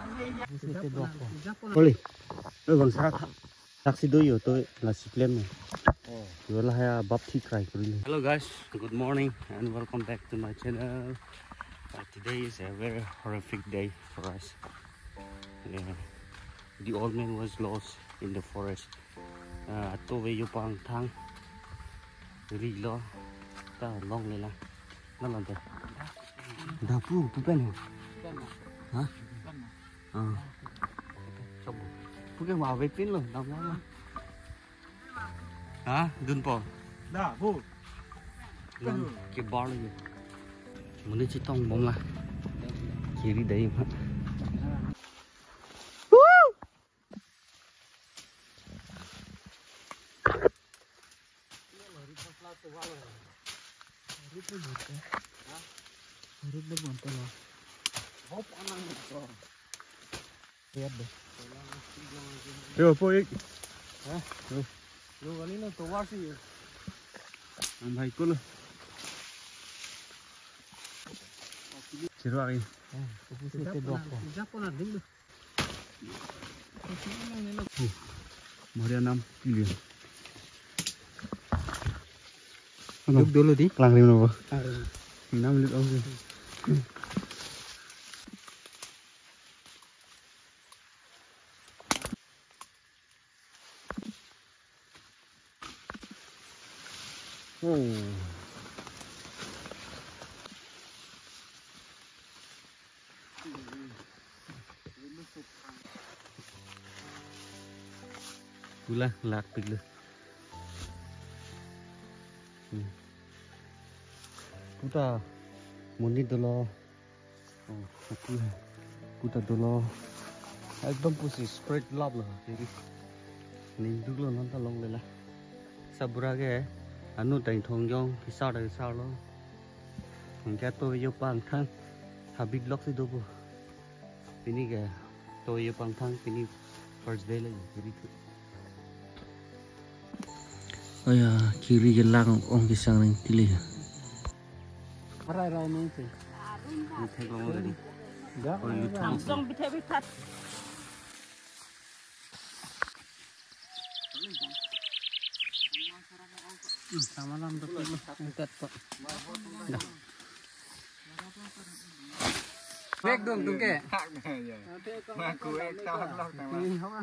Boleh. Bang saksi dulu tôi là Siplen này. Rồi là bắp thịt cày của mình. Hello guys, good morning and welcome back to my channel. Today is a very horrific day for us. The old man was lost in the forest. Tôi về yêu bằng thang rì lo ta long lên là nó làm gì? Đào phu bên hả? Xong phu cái màu về pin luôn đào ngon hả? Đun bò Đào phu cái bò này muốn đi chỉ tông bông là chỉ đi đấy mà Yo, poi. Yo kali na to wasi. Ang baik ko lo. Siro aki. Maria 6 kilo. Duduk dulu di. Lang lim nopo. 6 lit oke. Gula lạc tịch lực. Puta muốn đi dulu. Puta dulu. Ekdom pusi spread love lah. Jadi ning dulu nonton long le lah. Sabura ke anu tành thong yong cái sao lo. Thằng cha tôi yêu bằng thang habit lock si dobo. Ini ke tôi yêu bằng thang ini first day lah jadi tu. Oh ya, kiri gelang ong kisang ring tili. Rai ni tu. Ini teh kamu tadi. Dah. Langsung bitat. Sama lah untuk angkat kok. Dah. Bek dong ke. Maku ek tak lock nama. Ini apa?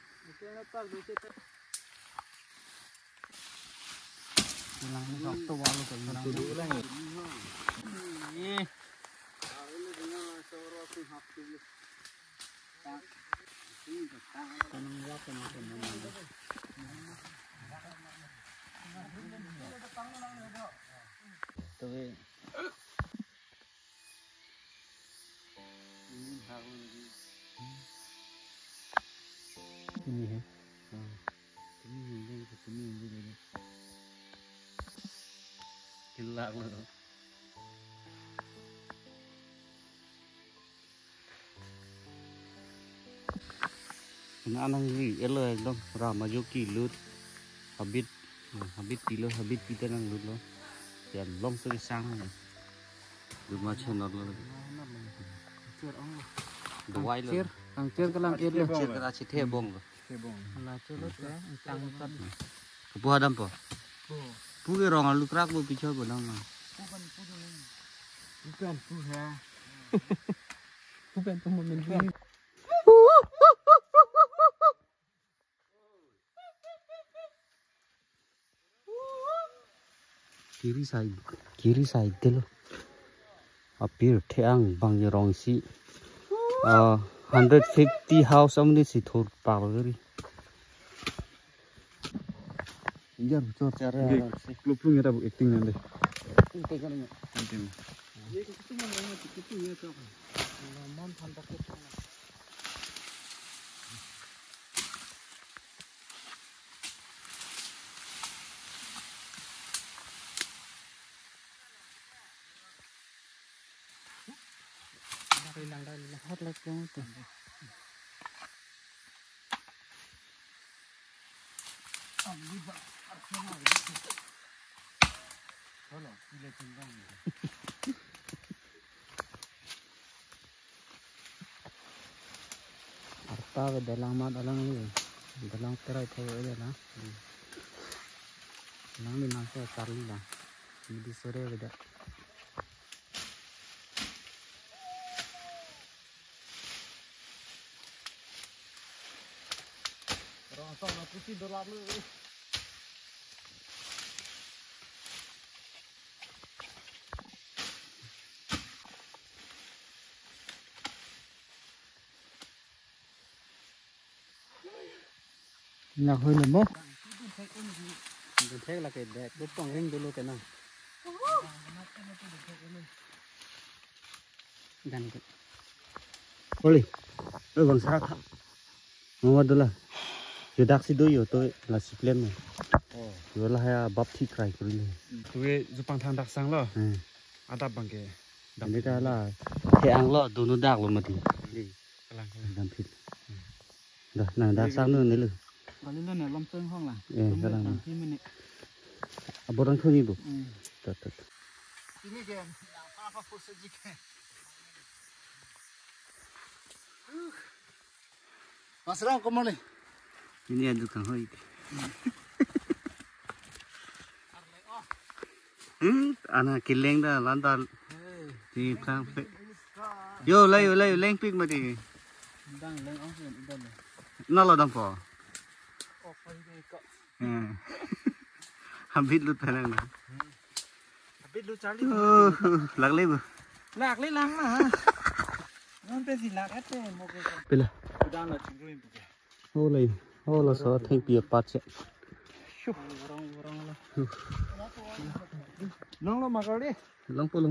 Hilang ni waktu walau ke hilang. Dulu lah. Ni. Tapi ini है ini gila loh anang ni elo ekdom ramajo ki lut habit habit kita nang lut lo yan long so sang ni rumah channel lo dua lo Angcer kelang itu. kita cite bong lo Lah culut ya, tangkat. bu adam po bu ke rong alu krak bu pichoi bo nang Bukan pu ya. Bukan pemain film. kiri side te lo apir theang bang ye rong si 150 house amni si thor pa gari jar chor cara Klupung ya bu acting nanti. hot like yang tu ta về dalang mat alang ni dalang terai thay aja lah nang ni nang saya cari lah di sore beda orang sana pusing dolar lu nhạc hơi lắm không? Mình thấy là cái đẹp cái con hình đôi cái nào. Đàn cái. Ôi, ơi bằng sao thằng, ngon đó là, giờ đặc sĩ đôi tôi là xịt lên này, giờ là hay bắp thịt cày cái này. Tôi giúp bằng thang đặc sang lo. Ada bằng cái. Đây là thế ăn lo, đồ nó đặc luôn mà thì. Làm thịt. Rồi, này đặc sang nữa này luôn. Kalau ini nih lompeng hong lah. Sekarang. Aboran tuh nih bu. Tetap. Ini kan, apa pose jika. Masram kemana? Ini ada tukang hoi. Anak kileng dah lantar di pelang pek. Yo leng pik mati. Dang leng ong sih udah nih. Nalo dang po. Habis lu terang dah. Habis lu cari. Lag leh bu. Lag leh lang lah. Nanti si lag apa mau ke? Bila. Udah lah cungguin tu. Oh lah so thang pia pat se. Orang lah. Nong lo makan deh. Long po.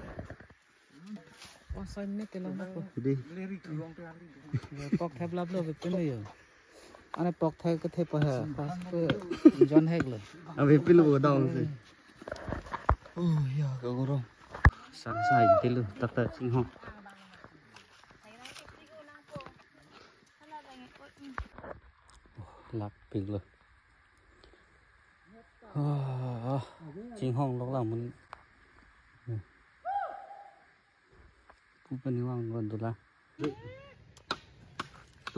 Oh saya ni kelang apa? Di. Pok thép lắp lo về bên đây. Anh ấy bọc thay cái thép à, pas cái John Hack rồi. Abi pilu bu dong se. Oh ya kagorong. Sang sai pilu tak sing hong. Lạc pig rồi. Sing hong lúc nào mình. Cũng bênนี้ว่างกันตัวละตัว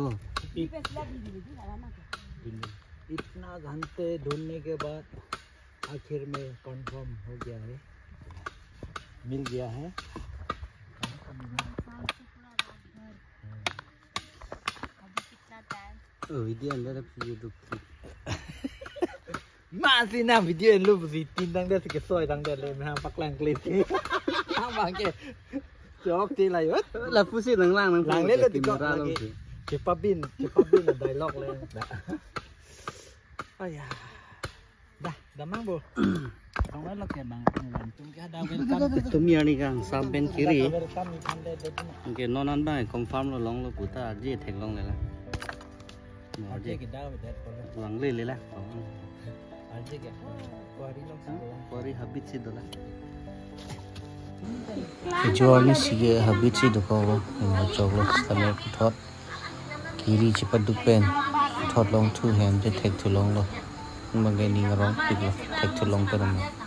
इतना घंटे ढूंढने के बाद आखिर में कंफर्म हो गया है मिल गया है Video anda dah video tu masih na video lu mesti tindang dia sikit soy dang dia le hang pak lang klit hang bang ke jawab ti la yut là phu sĩ lang lang lang le ti ko lagi cepabin dialog le dah ayah dah mang bu không nói là kẹt bằng chúng cái đau bên cạnh tu mía ni kang sampen kiri ke non bang confirm lo long lo puta je thek long le la mo je cái đau về đẹp rồi wang le la aja ke kuari long sang kori habit si dola jual ni sige habit si doko ina choklo stame thot kiri chipat dupen thot long two hand je thek thu long lo magani ngarong piglo thek thu long peram